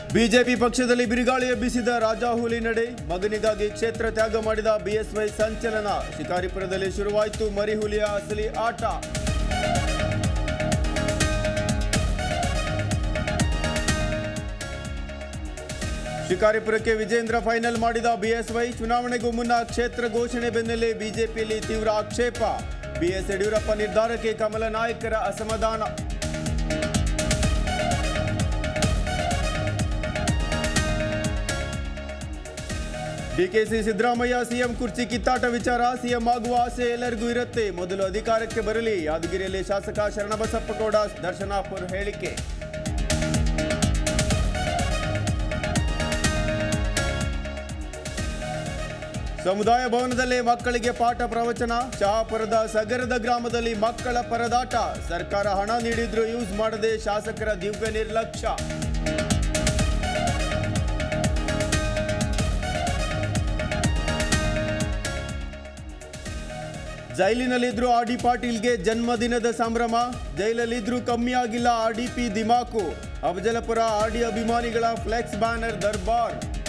BJP ಪಕ್ಷದಲ್ಲಿ ಬಿರುಗಾಳಿ ಎಬ್ಬಿಸಿದ ರಾಜಾಹುಲಿ ನಡೆ, ಮಗನಿಗಾಗಿ ಕ್ಷೇತ್ರ ತ್ಯಾಗ ಮಾಡಿದ ಬಿಎಸ್ವೈ ಸಂಚಲನ. ಶಿಕಾರಿಪುರದಲ್ಲಿ ಶುರುವಾಯಿತು ಮರಿಹುಲಿಯ ಅಸಲಿ ಆಟ. ಶಿಕಾರಿಪುರಕ್ಕೆ ವಿಜೇಂದ್ರ ಫೈನಲ್ ಮಾಡಿದ ಬಿಎಸ್ವೈ. ಚುನಾವಣೆಗೂ ಮುನ್ನ ಕ್ಷೇತ್ರ ಘೋಷಣೆ ಬೆನ್ನಲ್ಲೇ ಬಿಜೆಪಿಯಲ್ಲಿ ತೀವ್ರ ಆಕ್ಷೇಪ. ಬಿಎಸ್ ಯಡಿಯೂರಪ್ಪ ನಿರ್ಧಾರಕ್ಕೆ ಕಮಲ ನಾಯಕರ ಅಸಮಾಧಾನ. ಡಿಕೆಸಿ ಸಿದ್ದರಾಮಯ್ಯ ಸಿಎಂ ಕುರ್ಚಿ ಕಿತ್ತಾಟ ವಿಚಾರ. ಸಿಎಂ ಆಗುವ ಆಸೆ ಎಲ್ಲರಿಗೂ ಇರುತ್ತೆ, ಮೊದಲು ಅಧಿಕಾರಕ್ಕೆ ಬರಲಿ. ಯಾದಗಿರಿಯಲ್ಲಿ ಶಾಸಕ ಶರಣಬಸಪ್ಪಗೌಡ ದರ್ಶನಾಪುರ ಹೇಳಿಕೆ. ಸಮುದಾಯ ಭವನದಲ್ಲೇ ಮಕ್ಕಳಿಗೆ ಪಾಠ ಪ್ರವಚನ. ಶಹಾಪುರದ ಸಗರದ ಗ್ರಾಮದಲ್ಲಿ ಮಕ್ಕಳ ಪರದಾಟ. ಸರ್ಕಾರ ಹಣ ನೀಡಿದ್ರೂ ಯೂಸ್ ಮಾಡದೆ ಶಾಸಕರ ದಿವ್ಯ ನಿರ್ಲಕ್ಷ್ಯ. ಜೈಲಿನಲ್ಲಿದ್ರೂ ಆರ್ ಡಿ ಪಾಟೀಲ್ಗೆ ಜನ್ಮದಿನದ ಸಂಭ್ರಮ. ಜೈಲಲ್ಲಿದ್ರೂ ಕಮ್ಮಿಯಾಗಿಲ್ಲ ಆರ್ಡಿಪಿ ದಿಮಾಕು. ಅಫಜಲಪುರ ಆರ್ಡಿ ಅಭಿಮಾನಿಗಳ ಫ್ಲೆಕ್ಸ್ ಬ್ಯಾನರ್ ದರ್ಬಾರ್.